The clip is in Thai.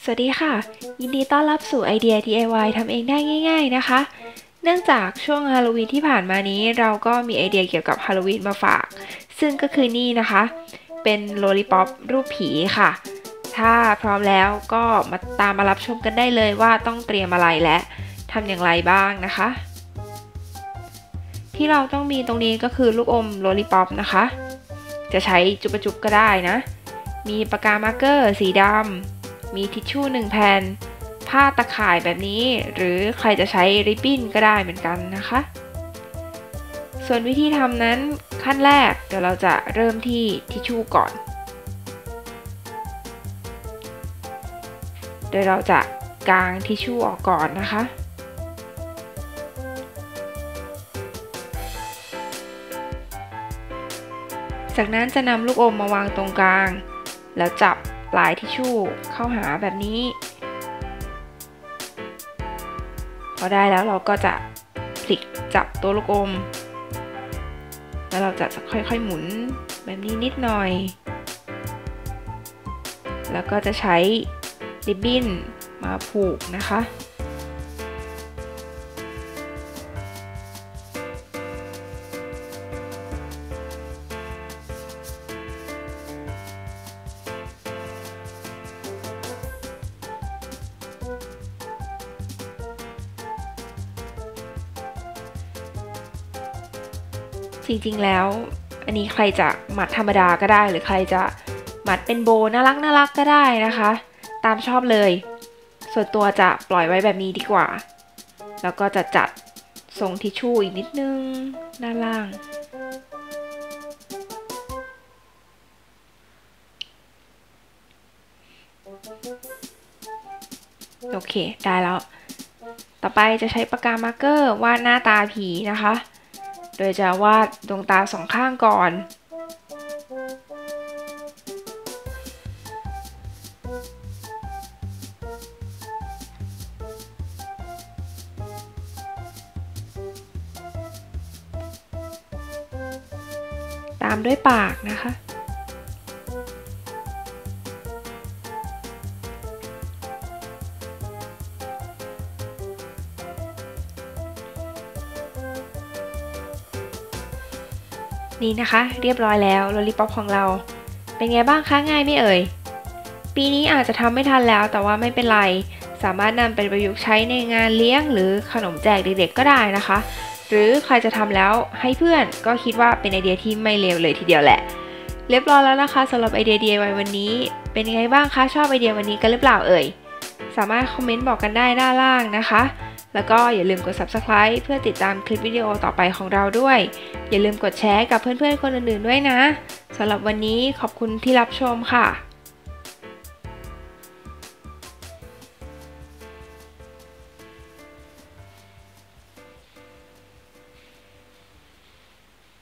สวัสดีค่ะยินดีต้อนรับสู่ไอเดีย DIY ทำเองได้ง่ายๆนะคะเนื่องจากช่วงฮาโลวีนที่ผ่านมานี้เราก็มีไอเดียเกี่ยวกับฮาโลวีนมาฝากซึ่งก็คือนี่นะคะเป็นโลลิปอปรูปผีค่ะถ้าพร้อมแล้วก็มารับชมกันได้เลยว่าต้องเตรียมอะไรและทำอย่างไรบ้างนะคะที่เราต้องมีตรงนี้ก็คือลูกอมโลลิปอปนะคะจะใช้จุบๆก็ได้นะมีปากกามาร์กเกอร์สีดำมีทิชชู่1แผ่นผ้าตะข่ายแบบนี้หรือใครจะใช้ริบบิ้นก็ได้เหมือนกันนะคะส่วนวิธีทำนั้นขั้นแรกเดี๋ยวเราจะเริ่มที่ทิชชู่ก่อนโดยเราจะกางทิชชู่ออกก่อนนะคะจากนั้นจะนำลูกอมมาวางตรงกลางแล้วจับปลายทิชชู่เข้าหาแบบนี้พอได้แล้วเราก็จะพลิกจับตัวลูกอมแล้วเราจะค่อยๆหมุนแบบนี้นิดหน่อยแล้วก็จะใช้ริบบิ้นมาผูกนะคะจริงๆแล้วอันนี้ใครจะมัดธรรมดาก็ได้หรือใครจะมัดเป็นโบน่ารักก็ได้นะคะตามชอบเลยส่วนตัวจะปล่อยไว้แบบนี้ดีกว่าแล้วก็จะจัดทรงทิชชู่อีกนิดนึงด้านล่างโอเคได้แล้วต่อไปจะใช้ปากกามาร์กเกอร์วาดหน้าตาผีนะคะโดยจะวาดดวงตาสองข้างก่อนตามด้วยปากนะคะนี่นะคะเรียบร้อยแล้วโลลิปอปของเราเป็นไงบ้างคะง่ายไม่เอ่ยปีนี้อาจจะทำไม่ทันแล้วแต่ว่าไม่เป็นไรสามารถนำไปประยุกต์ใช้ในงานเลี้ยงหรือขนมแจกเด็กๆก็ได้นะคะหรือใครจะทำแล้วให้เพื่อนก็คิดว่าเป็นไอเดียที่ไม่เลวเลยทีเดียวแหละเรียบร้อยแล้วนะคะสำหรับไอเดีย DIY วันนี้เป็นยังไงบ้างคะชอบไอเดียวันนี้กันหรือเปล่าเอ่ยสามารถคอมเมนต์บอกกันได้ด้านล่างนะคะแล้วก็อย่าลืมกด Subscribe เพื่อติดตามคลิปวิดีโอต่อไปของเราด้วยอย่าลืมกดแชร์กับเพื่อนๆคนอื่นๆด้วยนะสำหรับวันนี้ขอบคุณที่รับชมค่ะ